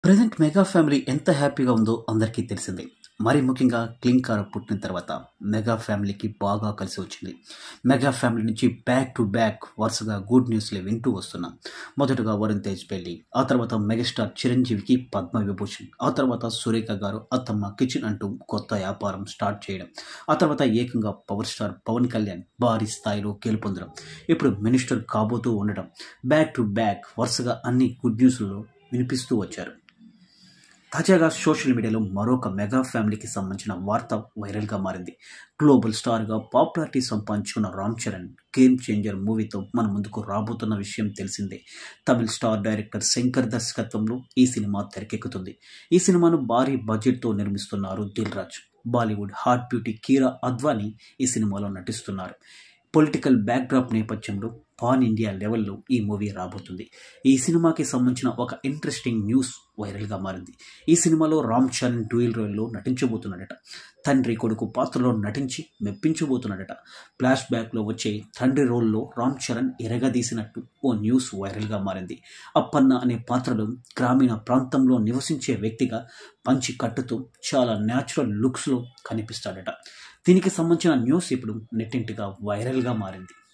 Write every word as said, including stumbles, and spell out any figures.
Present mega family ఎంత హ్యాపీగా ఉందో అందరికీ తెలిసిందే. మరి ముఖ్యంగా క్లింకార పుట్టిన తర్వాత మెగా ఫ్యామిలీకి బాగా కలిసి వచ్చింది. మెగా ఫ్యామిలీ నుంచి బ్యాక్ టు బ్యాక్ వరుసగా గుడ్ న్యూస్లే వింటూ వస్తున్నాం. మొదటగా వరుణ్ తేజ్ పెళ్లి, ఆ తర్వాత మెగాస్టార్ చిరంజీవికి పద్మ విభూషణ్, ఆ తర్వాత సురేఖ గారు అత్తమ్మ కిచెన్ అంటూ కొత్త వ్యాపారం స్టార్ట్ చేయడం, ఆ తర్వాత ఏకంగా పవర్ స్టార్ పవన్ కళ్యాణ్ భారీ స్థాయిలో గెలుపొందడం, ఇప్పుడు మినిస్టర్ కాబోతూ ఉండడం, బ్యాక్ టు బ్యాక్ వరుసగా అన్ని గుడ్ న్యూస్లలో వినిపిస్తూ వచ్చారు. తాజాగా సోషల్ మీడియాలో మరొక మెగా ఫ్యామిలీకి సంబంధించిన వార్త వైరల్గా మారింది. గ్లోబల్ స్టార్గా పాపులారిటీ సంపాదించుకున్న రామ్ చరణ్ గేమ్ చేంజర్ మూవీతో మన ముందుకు రాబోతున్న విషయం తెలిసిందే. తమిళ స్టార్ డైరెక్టర్ శంకర్ దర్శకత్వంలో ఈ సినిమా తెరకెక్కుతుంది. ఈ సినిమాను భారీ బడ్జెట్తో నిర్మిస్తున్నారు Dil Raju. Bollywood hot beauty Kiara Advani ఈ సినిమాలో నటిస్తున్నారు. పొలిటికల్ బ్యాక్డ్రాప్ నేపథ్యంలో పాన్ ఇండియా లెవెల్లో ఈ మూవీ రాబోతుంది. ఈ సినిమాకి సంబంధించిన ఒక ఇంట్రెస్టింగ్ న్యూస్ వైరల్గా మారింది. ఈ సినిమాలో రామ్ చరణ్ డ్యూయల్ రోల్లో నటించబోతున్నాడట. తండ్రి కొడుకు పాత్రలో నటించి మెప్పించబోతున్నాడట. ఫ్లాష్ బ్యాక్లో వచ్చే తండ్రి రోల్లో రామ్ చరణ్ ఎరగదీసినట్టు ఓ న్యూస్ వైరల్గా మారింది. అప్పన్న అనే పాత్రలో గ్రామీణ ప్రాంతంలో నివసించే వ్యక్తిగా పంచి కట్టుతూ చాలా న్యాచురల్ లుక్స్లో కనిపిస్తాడట. దీనికి సంబంధించిన న్యూస్ ఇప్పుడు నెట్టింటిగా వైరల్గా మారింది.